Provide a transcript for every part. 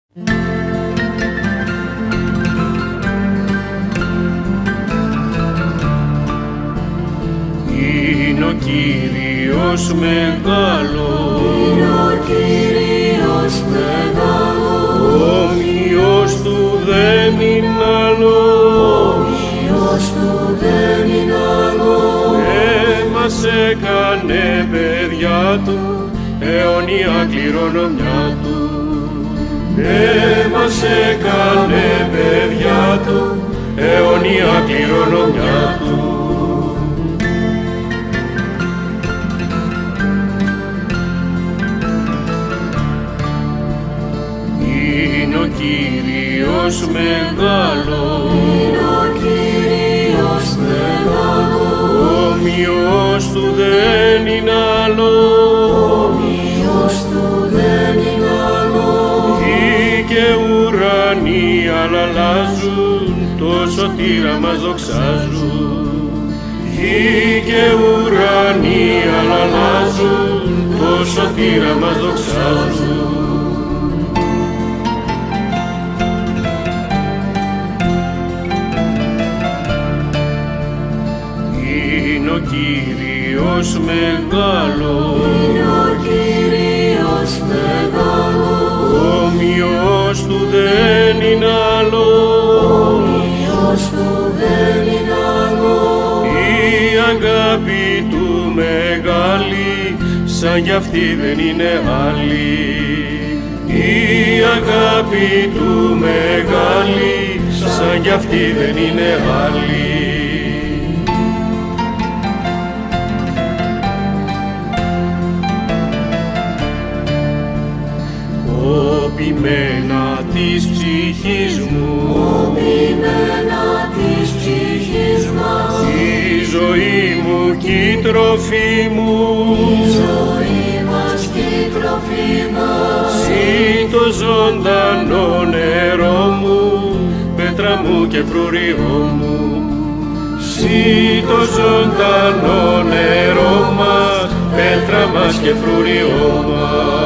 Είναι ο Κύριος μεγάλος, είναι ο Κύριος μεγάλος, όμοιος του δεν είναι άλλος, όμοιος του δεν είναι άλλος. Μας έκανε παιδιά του, αιώνια κληρονομιά του. Μας έκανε παιδιά του, αιώνια κληρονομιά του. Είναι ο Κύριος μεγάλος, Είναι ο Κύριος μεγάλος, όμοιος του δεν είναι άλλος, όμοιος του δεν είναι άλλος. Γη και ουρανοί αλλάζουν, το σωτήρα μας δοξάζουν. Γη και ουρανοί αλλάζουν, το σωτήρα μας δοξάζουν. Είναι ο Κύριος μεγάλος, Είναι ο Κύριος μεγάλος, όμοιος του δεν είναι άλλος, όμοιος του δεν είναι άλλος. η αγάπη του μεγάλη, σαν κι αυτή δεν είναι άλλη. Η αγάπη του μεγάλη, σαν κι αυτή δεν είναι άλλη. Ποιημένα της ψυχής μου, Ποιημένα της ψυχής μας, η ζωή μου κι η τροφή μου, η ζωή μας και η τροφή μας. Συ το ζωντανό νερό μου, πέτρα μου και φρούριό μου. Συ το ζωντανό νερό μας, πέτρα μας και φρούριό μας.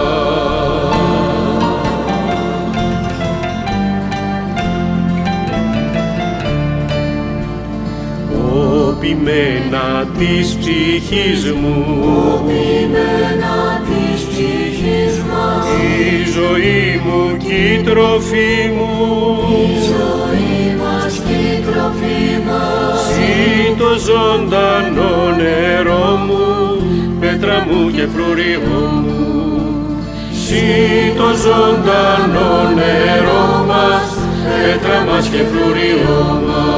Ποιημένα της ψυχής μου, Ποιημένα της ψυχής μας, η ζωή μου κι η τροφή μου, η ζωή μας και η τροφή μας. Συ το ζωντανό νερό μου, πέτρα μου και φρούριό μου. Συ το ζωντανό νερό μας, πέτρα μας και φρούριό μας.